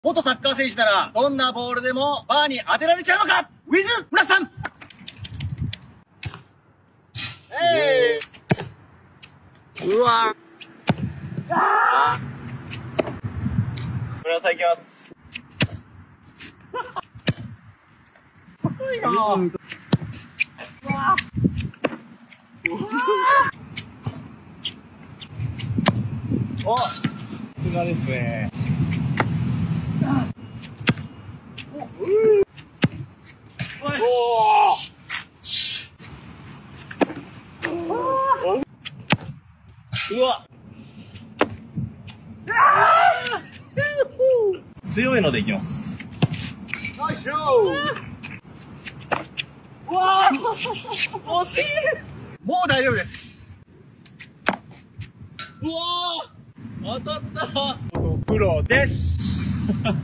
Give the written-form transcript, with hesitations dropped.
元サッカー選手ならどんなボールでもバーに当てられちゃうのか、ウィズ村さん。 うわ村さんいきます。 いいなぁ。 お、さすがですね。うわ。強いのでいきます。 ナイスショー。うわー、惜しい。もう大丈夫です。 うわー、当たった。 プロです。